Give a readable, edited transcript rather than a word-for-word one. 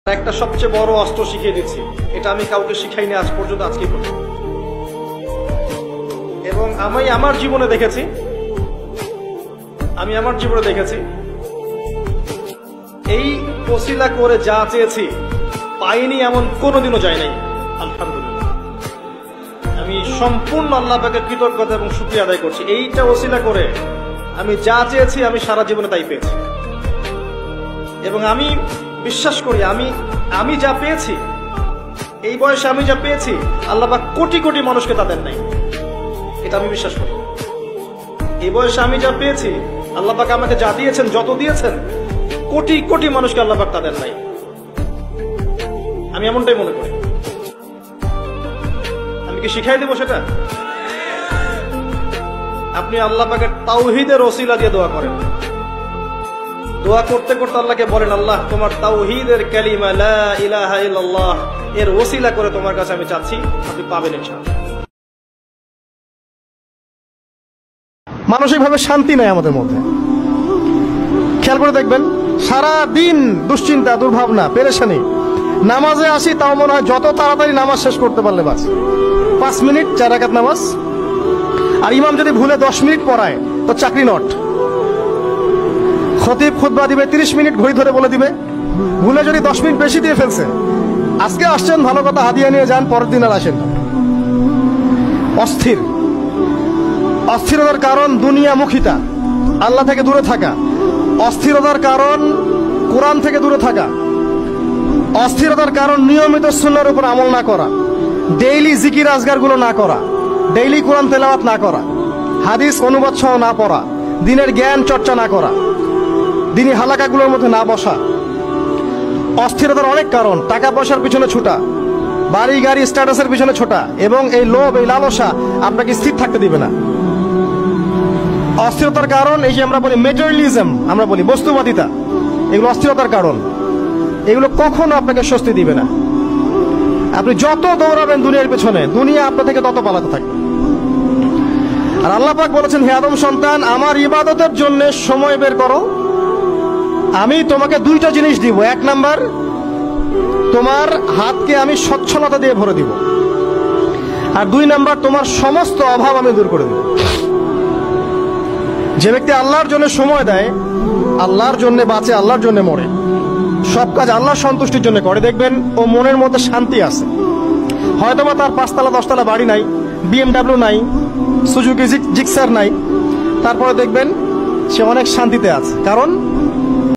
একটা সবচেয়ে বড় অস্ত্র শিখিয়ে দিচ্ছি, এটা আমি কাউকে শিখাইনি আজ পর্যন্ত, আজকে পর্যন্ত। এবং আমি আমার জীবনে দেখেছি, এই ওসিলা করে যা চেয়েছি পাইনি এমন কোনোদিনও যায় নাই। আলহামদুলিল্লাহ, আমি সম্পূর্ণ আল্লাহ পাকের কৃতজ্ঞতা এবং শুকরিয়া আদায় করছি। এইটা ওসিলা করে আমি যা চেয়েছি আমি সারা জীবনে তাই পেয়েছি। এবং আমি বিশ্বাস করি আমি যা পেয়েছি, এই বয়সে আমি যা পেয়েছি, আল্লাহ পাক কোটি কোটি মানুষকে তা দেন নাই, এটা আমি বিশ্বাস করি। এই বয়সে আমি যা পেয়েছি, আল্লাহ পাক আমাকে যা দিয়েছেন, যত দিয়েছেন, কোটি কোটি মানুষকে আল্লাহ পাক তা দেন নাই, আমি এমনটাই মনে করি। আমি কি শিখাই দেবো সেটা? আপনি আল্লাহ পাকের তাওহীদের ওসিলা দিয়ে দোয়া করেন। দোয়া করতে করতে আল্লাহকে বলেন, আল্লাহ তোমার তাওহীদের কালিমা লা ইলাহা ইল্লাল্লাহ এর ওসিলা করে তোমার কাছে আমি চাচ্ছি, আপনি পাবেন ইনশাআল্লাহ। মানসিকভাবে শান্তি নাই আমাদের মধ্যে। খেয়াল করে দেখবেন, সারা দিন দুশ্চিন্তা, দুর্ভাবনা, পেরেশানি। নামাজে আসি, তাও মনে হয় যত তাড়াতাড়ি নামাজ শেষ করতে পারলে বাস। 5 মিনিট 4 রাকাত নামাজ, আর ইমাম যদি ভুলে 10 মিনিট পড়ায় তো চাকরি নট। খতিব খুতবা দিবে 30 মিনিট ঘড়ি ধরে বলে দিবে, ভুলে যদি 10 মিনিট বেশি দিয়ে ফেলছে, আজকে আসছেন ভালো কথা, হাদিয়া নিয়ে যান, পরের দিন আর আসেন। অস্থিরতার কারণ দুনিয়ামুখিতা, আল্লাহ থেকে দূরে থাকা। অস্থিরতার কারণ কোরআন থেকে দূরে থাকা। অস্থিরতার কারণ নিয়মিত সুন্নাহর উপর আমল না করা, ডেইলি জিকির আজগারগুলো না করা, ডেইলি কোরআন তেলাওয়াত না করা, হাদিস অনুবাদ সহ না পড়া, দিনের জ্ঞান চর্চা না করা, দিনী হালাকাগুলোর মধ্যে না বসা। অস্থিরতার অনেক কারণ, টাকা পয়সার পিছনে ছুটা, বাড়ি গাড়ি স্ট্যাটাসের পিছনে ছোটা, এবং এই লোভ, এই লালসা আপনাকে স্থির থাকতে দিবে না। অস্থিরতার কারণ এই যে আমরা বলি মেটেরিয়ালিজম, আমরা বলি বস্তুবাদিতা, এগুলো অস্থিরতার কারণ। এগুলো কখনো আপনাকে স্বস্তি দিবে না। আপনি যত দৌড়াবেন দুনিয়ার পেছনে, দুনিয়া আপনার থেকে তত পালাতে থাকবে। আর আল্লাহ পাক বলেছেন, হে আদম সন্তান, আমার ইবাদতের জন্য সময় বের করো, আমি তোমাকে 2টা জিনিস দিব। 1 নাম্বার, তোমার হাতকে আমি সচ্ছলতা দিয়ে ভরে দিব, আর 2 নাম্বার, তোমার সমস্ত অভাব আমি দূর করে দেব। যে ব্যক্তি আল্লাহর জন্য সময় দেয়, আল্লাহর জন্য বাঁচে, আল্লাহর জন্য মরে, সব কাজ আল্লাহর সন্তুষ্টির জন্য করে, দেখবেন ও মনের মধ্যে শান্তি আছে। হয়তোবা তার 5 তলা 10 তলা বাড়ি নাই, BMW নাই, সুজুকি জিক্সার নাই, তারপরে দেখবেন সে অনেক শান্তিতে আছে। কারণ